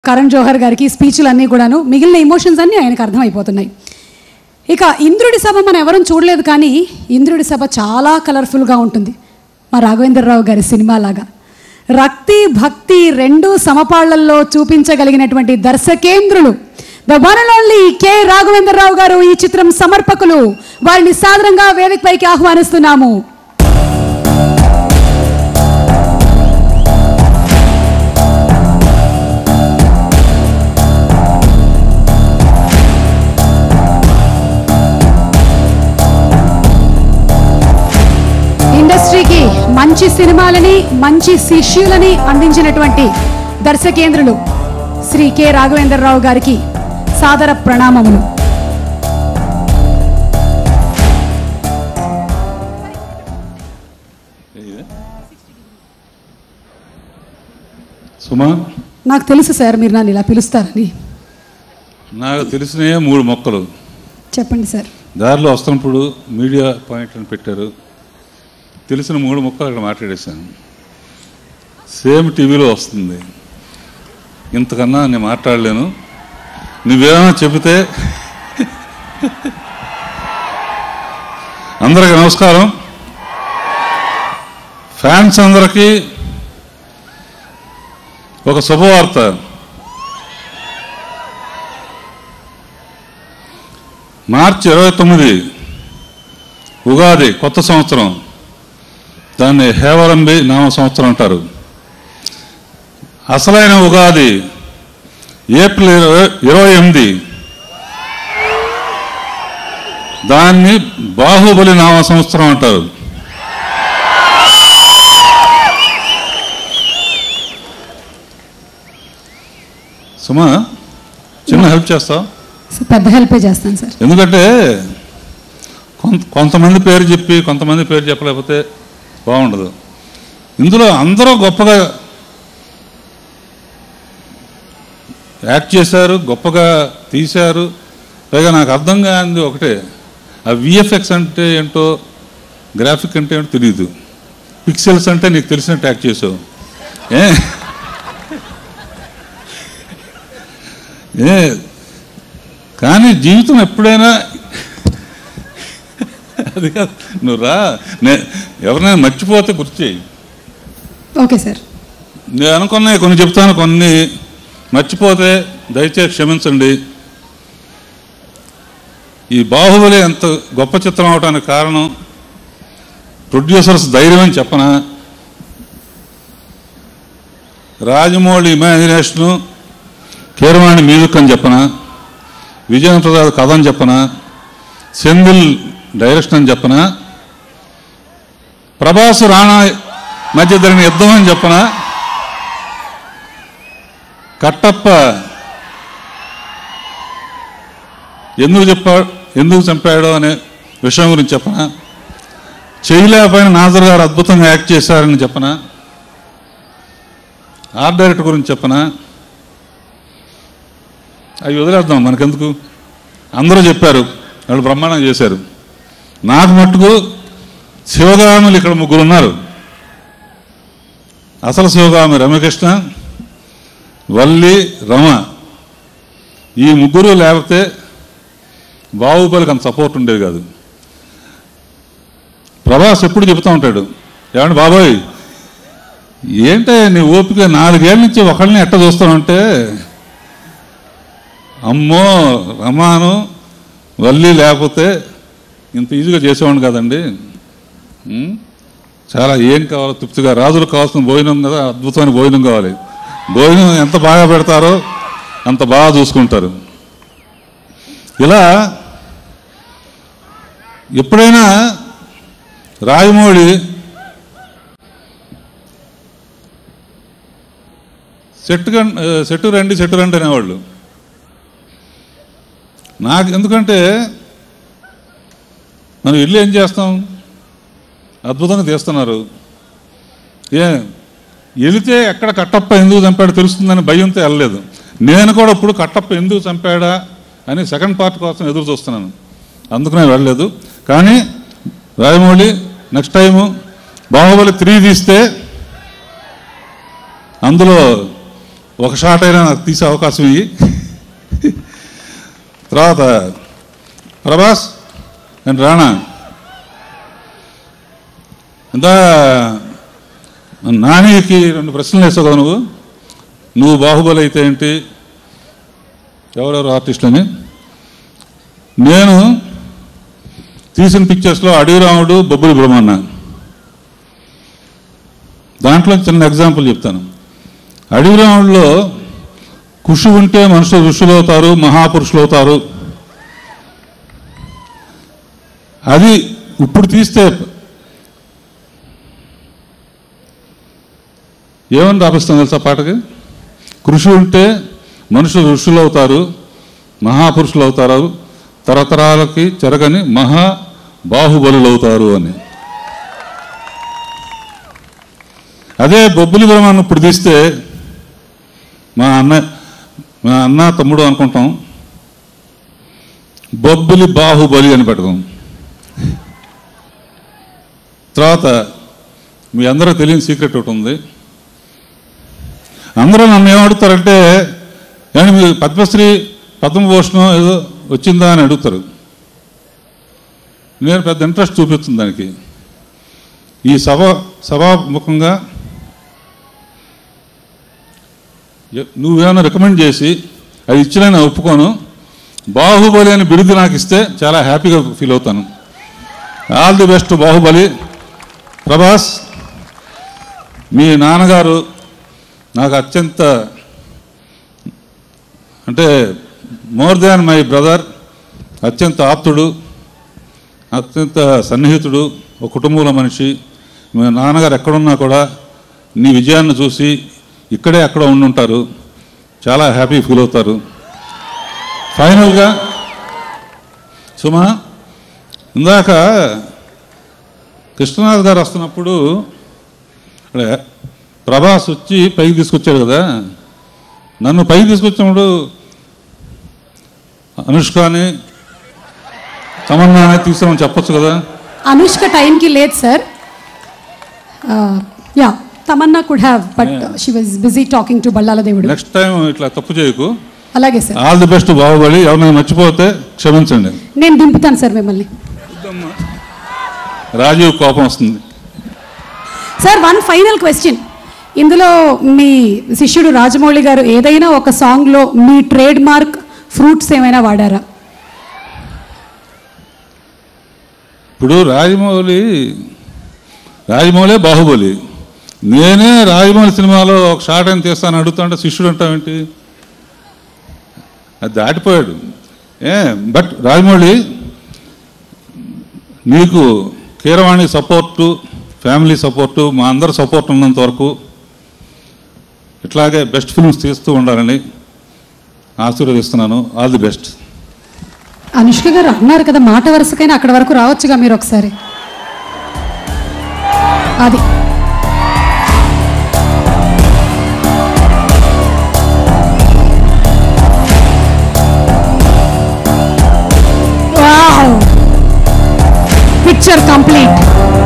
కరణ్ జోహర్ గారికి స్పీచ్లన్నీ కూడాను మిగిలిన ఎమోషన్స్ అన్నీ ఆయనకు అర్థమైపోతున్నాయి. ఇక ఇంద్రుడి సభ మనం ఎవరూ చూడలేదు, కానీ ఇంద్రుడి సభ చాలా కలర్ఫుల్గా ఉంటుంది. మా రాఘవేంద్రరావు గారి సినిమా లాగా రక్తి భక్తి రెండు సమపాళ్లల్లో చూపించగలిగినటువంటి దర్శకేంద్రులు the one and only K Raghavendra Rao గారు ఈ చిత్రం సమర్పకులు. వారిని సాదరంగా వేదికపైకి ఆహ్వానిస్తున్నాము. ఇండస్ట్రీకి మంచి సినిమాలని మంచి శిష్యులని అందించినటువంటి దర్శకేంద్రులు శ్రీ కె రాఘవేంద్రరావు గారికి సాదర ప్రణామములు. సుమా, నాకు తెలుసు సార్ మీరు నన్ను ఇలా పిలుస్తారని. నాకు తెలిసిన 3 మొక్కలు చెప్పండి సార్. దారిలో వస్తున్నప్పుడు మీడియా పాయింట్ అని పెట్టారు, తెలిసిన 3 మొక్కలు అక్కడ మాట్లాడేశాను. సేమ్ టీవీలో వస్తుంది. ఇంతకన్నా నేను మాట్లాడలేను. నువ్వేమైనా చెబితే. అందరికీ నమస్కారం. ఫ్యాన్స్ అందరికీ ఒక శుభవార్త. మార్చి 29 ఉగాది, కొత్త సంవత్సరం. దాన్ని హేవరంబి నామ సంవత్సరం అంటారు. అసలైన ఉగాది ఏప్రిల్ 28. దాన్ని బాహుబలి నామ సంవత్సరం అంటారు. సుమా, చిన్న హెల్ప్ చేస్తావు? పెద్ద హెల్పే చేస్తాను సార్. ఎందుకంటే కొంతమంది పేరు చెప్పి కొంతమంది పేరు చెప్పలేకపోతే బాగుండదు. ఇందులో అందరూ గొప్పగా యాక్ట్ చేశారు, గొప్పగా తీశారు. పైగా నాకు అర్థం కానిది ఒకటే, ఆ విఎఫ్ఎక్స్ అంటే ఏంటో, గ్రాఫిక్ అంటే ఏంటో తెలియదు. పిక్సెల్స్ అంటే నీకు తెలిసినట్టు యాక్ట్ చేసావు. కానీ జీవితం ఎప్పుడైనా అది కాదు, నువ్వు రా, ఎవరినైనా మర్చిపోతే గుర్తు చేయి. Okay sir. నేను అనుకున్నాయి కొన్ని చెప్తాను, కొన్ని మర్చిపోతే దయచేసి క్షమించండి. ఈ బాహుబలి ఎంత గొప్ప చిత్రం అవడానికి కారణం ప్రొడ్యూసర్స్ ధైర్యం అని చెప్పనా, రాజమౌళి ఇమాజినేషను, కీరవాణి మ్యూజిక్ అని చెప్పనా, విజయేంద్ర ప్రసాద్ కథ అని చెప్పనా, సెంధిల్ డైరెక్షన్ అని చెప్పనా, ప్రభాస్ రాణా మధ్య జరిగిన యుద్ధం అని చెప్పనా, కట్టప్ప ఎందుకు చంపాడో అనే విషయం గురించి చెప్పనా, చేయలేకపోయిన నాజర్ గారు అద్భుతంగా యాక్ట్ చేశారని చెప్పనా, ఆర్ట్ డైరెక్టర్ గురించి చెప్పనా. అవి వదిలేద్దాం, మనకెందుకు. అందరూ చెప్పారు, వాళ్ళు బ్రహ్మాండంగా చేశారు. నాకు మట్టుకు శివగాములు ఇక్కడ 3 ఉన్నారు. అసలు శివగామి రమకృష్ణ, వల్లి, రమ. ఈ 3 లేకపోతే బాహుబలికి అంత సపోర్ట్ ఉండేది కాదు. ప్రభాస్ ఎప్పుడు చెబుతూ ఉంటాడు, ఏమంటే బాబాయ్ ఏంటే నీ ఓపిక, 4 ఏళ్ళ నుంచి ఒకళ్ళని ఎట్ట చూస్తానంటే, అమ్మో రమాను వల్లి లేకపోతే ఇంత ఈజీగా చేసేవాడిని కదండి. చాలా ఏం కావాలో తృప్తిగా, రాజులకు కావాల్సిన భోజనం కదా, అద్భుతమైన భోజనం కావాలి. భోజనం ఎంత బాగా పెడతారో అంత బాగా చూసుకుంటారు. ఇలా ఎప్పుడైనా రాజమౌళి సెట్టు రండి అనేవాళ్ళు. నాకు ఎందుకంటే మనం వెళ్ళి ఏం చేస్తాం, అద్భుతంగా తీస్తున్నారు. వెళితే ఎక్కడ కట్టప్ప ఎందుకు చంపాడో తెలుస్తుందని భయంతో వెళ్ళలేదు. నేను కూడా ఇప్పుడు కట్టప్ప ఎందుకు చంపాడా అని సెకండ్ పార్ట్ కోసం ఎదురు చూస్తున్నాను, అందుకనే వెళ్ళలేదు. కానీ రాజమౌళి నెక్స్ట్ టైము బాహుబలి 3 తీస్తే అందులో ఒక షాట్ అయినా నాకు తీసే అవకాశం ఇయ్యి. తర్వాత ప్రభాస్ అండ్ రాణా, ఇందా నానికి 2 ప్రశ్నలు వేసావు కదా నువ్వు బాహుబలి అయితే ఏంటి, ఎవరెవరు ఆర్టిస్టులని. నేను తీసిన పిక్చర్స్లో అడవి రాముడు, బొబ్బులి బ్రహ్మన్న, దాంట్లో చిన్న ఎగ్జాంపుల్ చెప్తాను. అడవి రాముడిలో కృషి ఉంటే మనుషులు ఋషులు అవుతారు, మహాపురుషులు అవుతారు. అది ఇప్పుడు తీస్తే ఏమని రాపిస్తాం తెలుసా పాటకి? కృషి ఉంటే మనుషులు ఋషులు అవుతారు, మహాపురుషులు అవుతారు, తరతరాలకి చెరగని మహా బాహుబలులు అవుతారు అని. అదే బొబ్బులి బ్రహ్మను ఇప్పుడు తీస్తే మా అన్న తమ్ముడు అనుకుంటాం, బొబ్బులి బాహుబలి అని పెడతాం. తర్వాత మీ అందరూ తెలియని సీక్రెట్ ఒకటి ఉంది. అందరూ నన్ను ఏమడుగుతారంటే, కానీ మీరు పద్మశ్రీ పద్మభూషణం ఏదో వచ్చిందా అని అడుగుతారు. నేను పెద్ద ఇంట్రెస్ట్ చూపిస్తుంది దానికి. ఈ సభాముఖంగా నువ్వేమైనా రికమెండ్ చేసి అది ఇచ్చినా నేను ఒప్పుకోను. బాహుబలి అని బిరుదు నాకు ఇస్తే చాలా హ్యాపీగా ఫీల్ అవుతాను. All the best Baahubali. Prabhas, మీ నాన్నగారు నాకు అత్యంత, అంటే మోర్ దాన్ మై బ్రదర్, అత్యంత ఆప్తుడు, అత్యంత సన్నిహితుడు, ఒక కుటుంబంలో మనిషి. మీ నాన్నగారు ఎక్కడున్నా కూడా నీ విజయాన్ని చూసి ఇక్కడే అక్కడ ఉండుంటారు, చాలా హ్యాపీ ఫీల్ అవుతారు. ఫైనల్గా సుమా, ఇందాక కృష్ణనాథ్ గారు వస్తున్నప్పుడు ప్రభాస్ వచ్చి పైకి తీసుకొచ్చాడు కదా, నన్ను పైకి తీసుకొచ్చినప్పుడు అనుష్కని తమన్నానే తీసుకురామని చెప్పొచ్చు కదా. అనుష్క టైంకి లేదు sir. Ya, Tamannaah could have, but she was busy talking to Bhallala దేవుడు. నెక్స్ట్ టైం ఇట్లా తప్పు చేయకు. అలాగే sir. All the best Baahubali. ఎవరైనా మర్చిపోతే క్షమించండి. నేను దింపుతాను సార్ మిమ్మల్ని. రాజీవ్ కోపం వస్తుంది సార్. One final question. ఇందులో మీ శిష్యుడు రాజమౌళి గారు ఏదైనా ఒక సాంగ్లో మీ ట్రేడ్ మార్క్ ఫ్రూట్స్ ఏమైనా వాడారా? ఇప్పుడు రాజమౌళి బాహుబలి, నేనే రాజమౌళి సినిమాలో ఒక షాట్ అని తీస్తాను అడుగుతాంటే శిష్యుడు అంటావేంటి? అది దాటిపోయాడు. బట్ రాజమౌళి, నీకు కీరవాణి సపోర్టు, ఫ్యామిలీ సపోర్టు, మా అందరి సపోర్ట్ ఉన్నంత వరకు ఇట్లాగే బెస్ట్ ఫిల్మ్స్ తీస్తూ ఉండాలని ఆశీర్వదిస్తున్నాను. All the best. అనుష్క గారు అన్నారు కదా, మాట వరుసకైనా అక్కడ వరకు రావచ్చుగా మీరు ఒకసారి. అది పిక్చర్ కంప్లీట్.